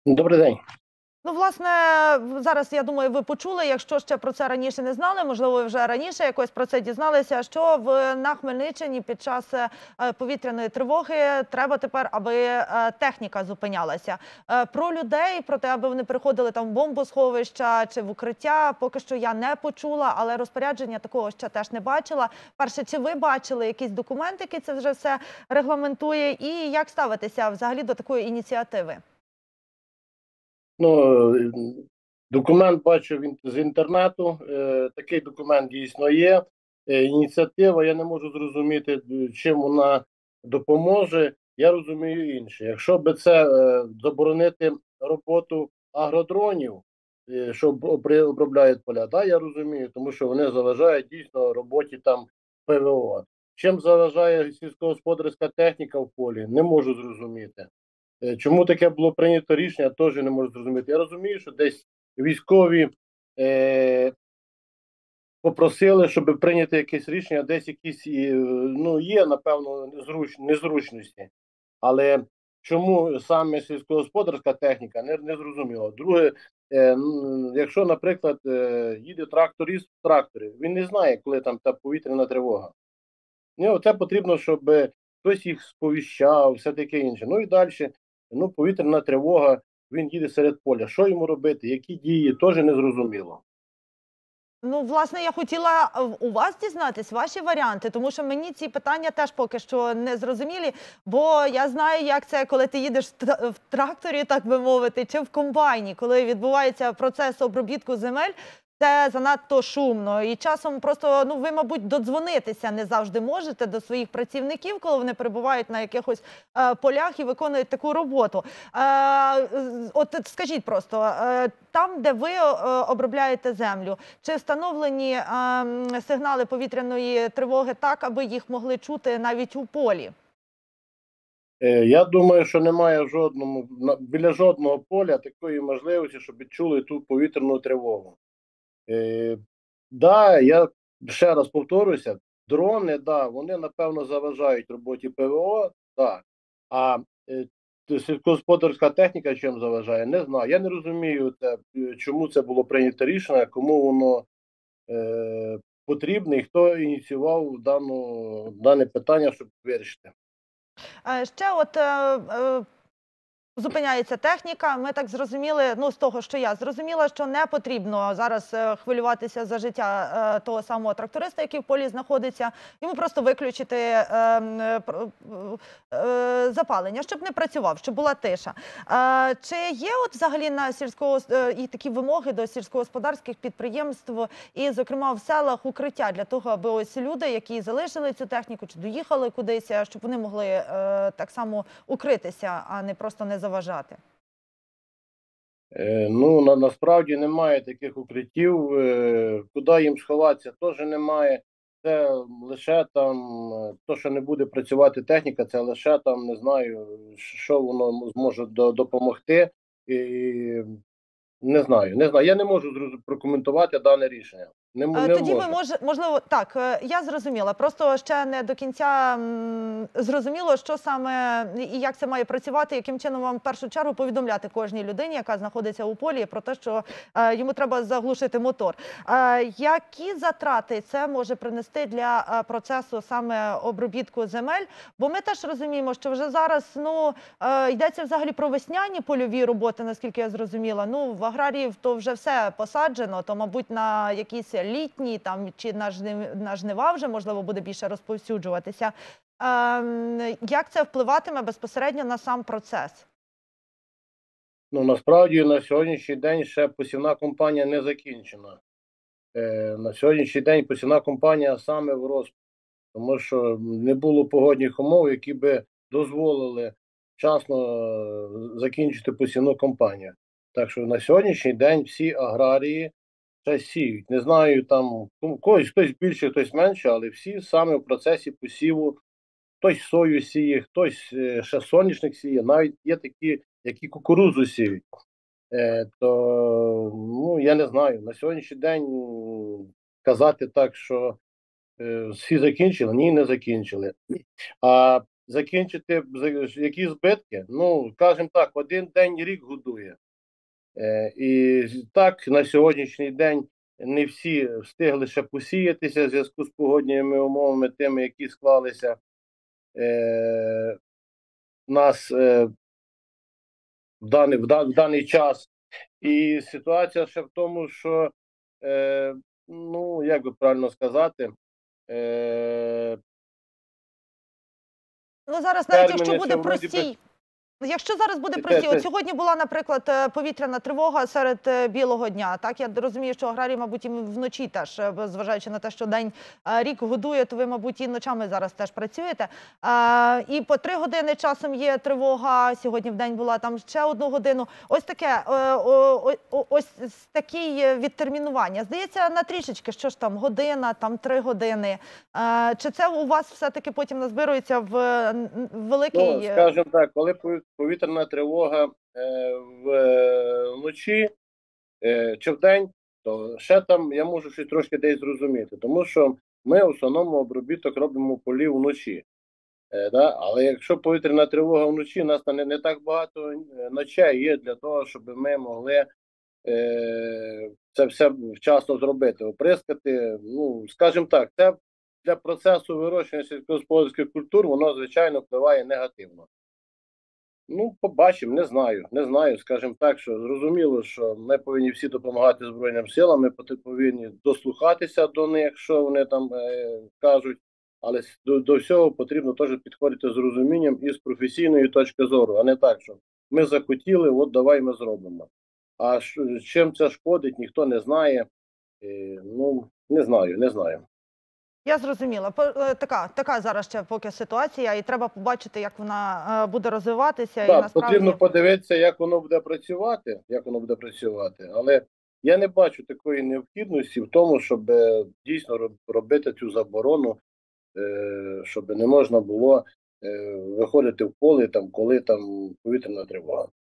Добрий день. Ну, власне, зараз, я думаю, ви почули, якщо ще про це раніше не знали, можливо, ви вже раніше якось про це дізналися, що на Хмельниччині під час повітряної тривоги треба тепер, аби техніка зупинялася. Про людей, про те, аби вони приходили там в бомбосховища чи в укриття, поки що я не почула, але розпорядження такого ще теж не бачила. Перше, чи ви бачили якийсь документ, який це вже все регламентує, і як ставитися взагалі до такої ініціативи? Ну, документ бачу з інтернету. Такий документ дійсно є. Ініціатива, я не можу зрозуміти, чим вона допоможе. Я розумію інше. Якщо би це заборонити роботу агродронів, що обробляють поля, да, я розумію, тому що вони заважають дійсно роботі там ПВО. Чим заважає сільськогосподарська техніка в полі, не можу зрозуміти. Чому таке було прийнято рішення, теж не можу зрозуміти. Я розумію, що десь військові попросили, щоб прийняти якесь рішення, десь якісь є, напевно, незручності. Але чому саме сільськогосподарська техніка, не зрозуміло. Друге, якщо, наприклад, їде тракторист в тракторі, він не знає, коли там та повітряна тривога. Це потрібно, щоб хтось їх сповіщав, все таке інше. Ну і далі. Повітряна тривога, він їде серед поля. Що йому робити? Які дії? Теж не зрозуміло. Ну, власне, я хотіла у вас дізнатись ваші варіанти, тому що мені ці питання теж поки що не зрозумілі, бо я знаю, як це, коли ти їдеш в тракторі, так би мовити, чи в комбайні, коли відбувається процес обробітку земель. Це занадто шумно. І часом просто, ви, мабуть, додзвонитися не завжди можете до своїх працівників, коли вони перебувають на якихось полях і виконують таку роботу. От скажіть просто, там, де ви обробляєте землю, чи встановлені сигнали повітряної тривоги так, аби їх могли чути навіть у полі? Я думаю, що немає біля жодного поля такої можливості, щоб відчули ту повітряну тривогу. Я ще раз повторюся, дрони, вони, напевно, заважають роботі ПВО, а сільськогосподарська техніка чим заважає, не знаю. Я не розумію, чому це було прийнято рішення, кому воно потрібне і хто ініціював дане питання, щоб вирішити. Ще зупиняється техніка. Ми так зрозуміли, з того, що я зрозуміла, що не потрібно зараз хвилюватися за життя того самого тракториста, який в полі знаходиться. Йому просто виключити запалення, щоб не працював, щоб була тиша. Чи є взагалі на і такі вимоги до сільськогосподарських підприємств і, зокрема, в селах укриття для того, аби ось люди, які залишили цю техніку чи доїхали кудись, щоб вони могли так само укритися, а не просто не заважати? Насправді немає таких укриттів. Куди їм сховатися, теж немає. Це лише там, то, що не буде працювати техніка, це лише там, не знаю, що воно зможе допомогти. Не знаю. Я не можу прокоментувати дане рішення. Тоді ви, можливо, так, я зрозуміла. Просто ще не до кінця зрозуміло, що саме і як це має працювати, яким чином вам в першу чергу повідомляти кожній людині, яка знаходиться у полі, про те, що йому треба заглушити мотор. Які затрати це може принести для процесу саме обробітку земель? Бо ми теж розуміємо, що вже зараз йдеться взагалі про весняні польові роботи, наскільки я зрозуміла. В аграріїв то вже все посаджено, то, мабуть, на якісь літні чи на жнива вже, можливо, буде більше розповсюджуватися. Як це впливатиме безпосередньо на сам процес? Насправді, на сьогоднішній день ще посівна кампанія не закінчена. На сьогоднішній день посівна кампанія саме в розпалі, тому що не було погодних умов, які би дозволили вчасно закінчити посівну кампанію. Так що на сьогоднішній день всі аграрії ще сіють. Не знаю, там хтось більше, хтось менше, але всі саме в процесі посіву. Хтось сою сіє, хтось ще соняшник сіє, навіть є такі, які кукурудзу сіють. Я не знаю, на сьогоднішній день казати так, що всі закінчили, ні, не закінчили. А закінчити які збитки. Ну, скажімо так, один день рік годує. І так, на сьогоднішній день не всі встигли ще посіятися в зв'язку з погодніми умовами, тими, які склалися у нас в даний час. І ситуація ще в тому, що, ну, як би правильно сказати, Ну, зараз навіть якщо терміни буде ще вроді би. простій. Якщо зараз буде простій, от сьогодні була, наприклад, повітряна тривога серед білого дня. Так, я розумію, що аграрії, мабуть, і вночі теж, зважаючи на те, що день рік годує, то ви, мабуть, і ночами зараз теж працюєте. І по 3 години часом є тривога. Сьогодні в день була там ще 1 годину. Ось таке, ось таке відтермінування. Здається, на трішечки, що ж там, година, там 3 години. Чи це у вас все-таки потім назбирується в великий... Ну, скажімо так, коли повітряна тривога вночі чи вдень, то ще там я можу щось трошки десь зрозуміти, тому що ми в основному обробіток робимо полів вночі. Да? Але якщо повітряна тривога вночі, у нас там не так багато ночей є для того, щоб ми могли це все вчасно зробити, оприскати. Ну, скажімо так, це для процесу вирощування сільськогосподарських культур, воно, звичайно, впливає негативно. Ну, побачимо, не знаю, скажімо так, що зрозуміло, що ми повинні всі допомагати Збройним силам, ми повинні дослухатися до них, що вони там кажуть, але до всього потрібно теж підходити з розумінням і з професійної точки зору, а не так, що ми захотіли, от давай ми зробимо. А чим це шкодить, ніхто не знає, ну, не знаю. Я зрозуміла. Така зараз ще поки ситуація, і треба побачити, як вона буде розвиватися. Так, і насправді... потрібно подивитися, як воно буде працювати, але я не бачу такої необхідності в тому, щоб дійсно робити цю заборону, щоб не можна було виходити в поле, там, коли там повітряна тривога.